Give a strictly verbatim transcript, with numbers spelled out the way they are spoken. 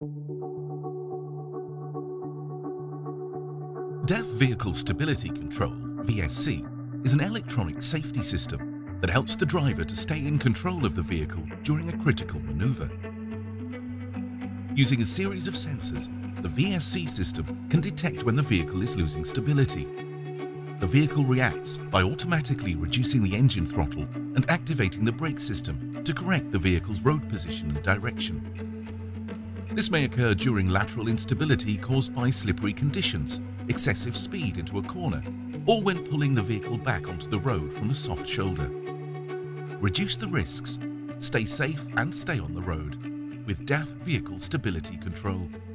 D A F Vehicle Stability Control, V S C, is an electronic safety system that helps the driver to stay in control of the vehicle during a critical maneuver. Using a series of sensors, the V S C system can detect when the vehicle is losing stability. The vehicle reacts by automatically reducing the engine throttle and activating the brake system to correct the vehicle's road position and direction. This may occur during lateral instability caused by slippery conditions, excessive speed into a corner, or when pulling the vehicle back onto the road from a soft shoulder. Reduce the risks, stay safe and stay on the road with D A F Vehicle Stability Control.